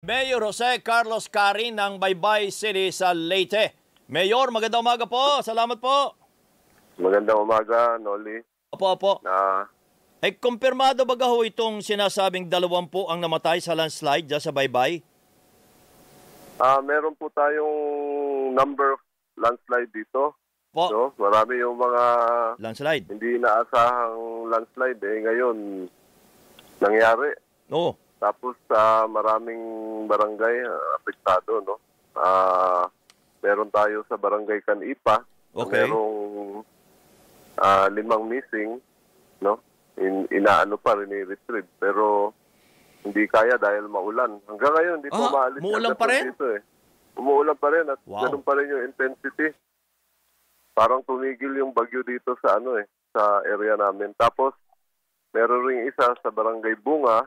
Mayor Jose Carlos Carin ng Baybay City sa Leyte. Mayor, magandang umaga po. Salamat po. Magandang umaga, Noli. Opo. Kumpirmado ba ho itong sinasabing 20 ang namatay sa landslide dyan sa Baybay? Meron po tayong number of landslide dito. Po. So, marami yung mga Landslide? hindi inaasahang landslide. Ngayon, nangyari. Oo. Tapos maraming barangay apektado. No? Meron tayo sa barangay Canipa. Okay. Merong 5 missing. No? Inaano pa rin, i-retrieve. Pero hindi kaya dahil maulan. Hanggang ngayon, hindi po maalis. Umuulan pa rin? Dito, umuulan pa rin at Wow. ganun pa rin yung intensity. Parang tumigil yung bagyo dito sa sa area namin. Tapos, meron ring isa sa barangay Bunga.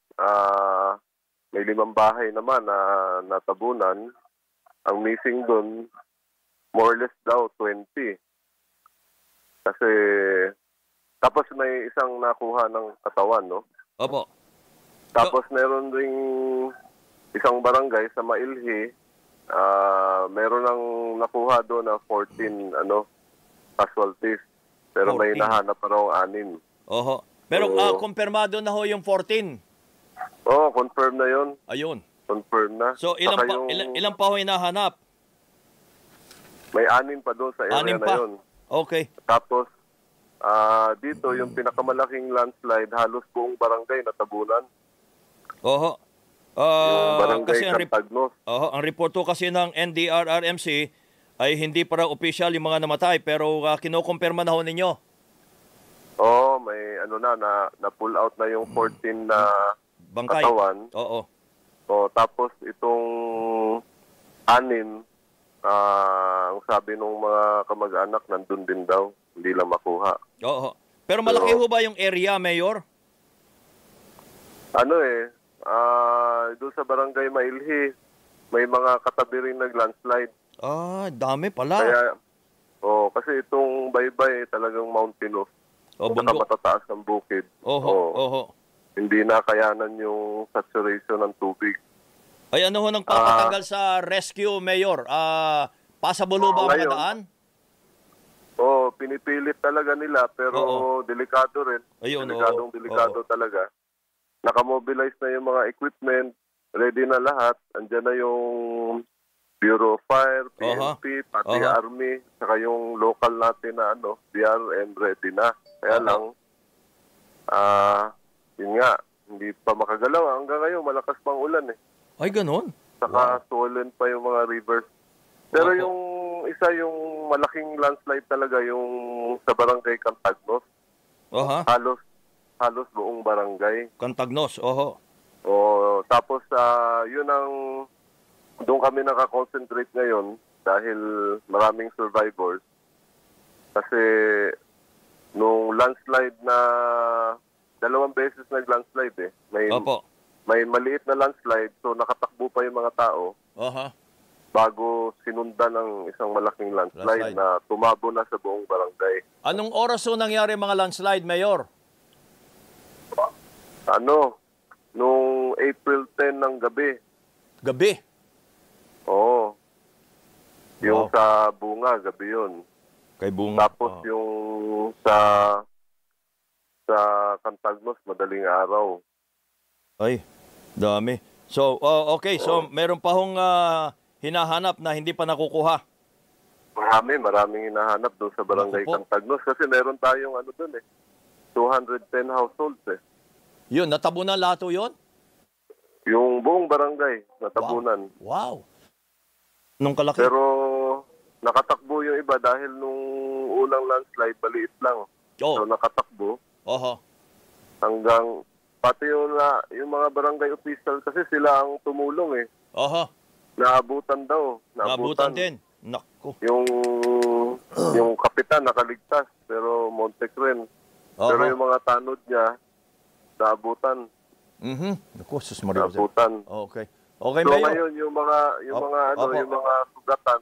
May 5 bahay naman na natabunan. Ang missing doon, more or less daw, 20. Kasi, tapos may isang nakuha ng katawan, no? Opo. Tapos meron ring isang barangay sa Mailhi, meron ng nakuha doon na 14 casualties. Pero 14. may nahanap pa raw 6. Oho. Pero Oo. kumpirmado na ho yung 14. Oo, confirm na yon. Ayun. Confirm na. So Saka ilan pa ho hinahanap? May 6 pa doon sa area 6 na pa? yon. Okay. Tapos, dito yung pinakamalaking landslide, halos buong barangay natabunan. Oho. Yung barangay Kasi Cantagnos. ang report po kasi ng NDRRMC ay hindi para official yung mga namatay pero kinukumpirma na ho ninyo. Oo, may na-pull out na yung 14 na Bangkay. katawan. Oo. Tapos itong 6, ang sabi ng mga kamag-anak, nandun din daw. Hindi lang makuha. Oo. Pero malaki ho ba yung area, Mayor? Doon sa barangay Mailhi, may mga katabi rin nag-landslide. Dami pala. Kaya, kasi itong Baybay talagang mountainous. Saka matataas ang bukid. Oho. Hindi na kayanan yung saturation ng tubig. Ay ano ho nang papatagal sa rescue, Mayor? Passable ba ang mga daan? Pinipilit talaga nila pero delikado rin. Delikado talaga. Nakamobilize na yung mga equipment, ready na lahat. Andiyan na yung Bureau of Fire, PNP, pati Army, saka yung local natin na BRM ready na. Kaya lang, yun nga, hindi pa makagalaw. Hanggang ngayon, malakas pang ulan eh. Ay, ganun? Saka swollen pa yung mga rivers. Pero yung isa, yung malaking landslide talaga, yung sa barangay Cantagnos. Halos buong barangay. Cantagnos, oho. Tapos, doon kami nakakonsentrate ngayon dahil maraming survivors. Kasi, nung landslide na 2 beses nag-landslide may maliit na landslide, so nakatakbo pa yung mga tao bago sinundan ng isang malaking landslide na tumabo na sa buong barangay. Anong oras ho nangyari mga landslide, Mayor? Nung April 10 ng gabi. Gabi? Oo. Yung sa Bunga, gabi yun. Kay Bunga. Tapos yung sa Cantagnos, madaling araw. Ay, dami. So, okay. So, meron pa hong hinahanap na hindi pa nakukuha. Maraming hinahanap doon sa barangay Cantagnos kasi meron tayong 210 households eh. Yun, natabunan lahat o yun? Yung buong barangay, natabunan. Wow. Nung kalaki? Pero nakatakbo yung iba dahil nung unang landslide, maliit lang. So nakatakbo. Hanggang, pati yung mga barangay official kasi sila ang tumulong eh. Naabutan daw. Naabutan din. Naku. Yung kapitan nakaligtas, pero Montek rin. Pero yung mga tanod niya, naabutan. Naku, sus Maria. Naabutan. Okay, So Mayor. ngayon yung mga sugatan,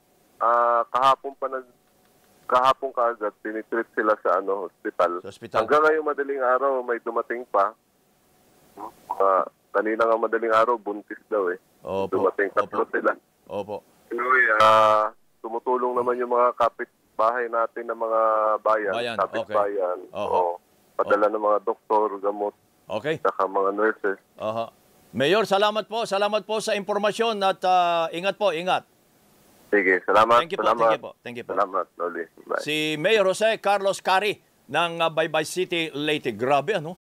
kahapon kaagad tinitreat sila sa hospital. Sa hospital. Hanggang ngayon madaling araw may dumating pa kanina nga madaling araw, buntis daw eh. Opo. Dumating tatlo sila. Opo. Anyway, tumutulong naman yung mga kapitbahay natin ng mga bayan. Bayan, Kapitbayan. okay. Oo. Padala ng mga doktor, gamot, Okay. saka mga nurses. Aha. Mayor, salamat po. Salamat po sa impormasyon at ingat po, ingat. Sige, salamat. Thank you po, salamat. thank you po, thank you po. Salamat, Loli. Bye. Si Mayor Jose Carlos Cari ng Baybay City, Leyte. Grabe ano?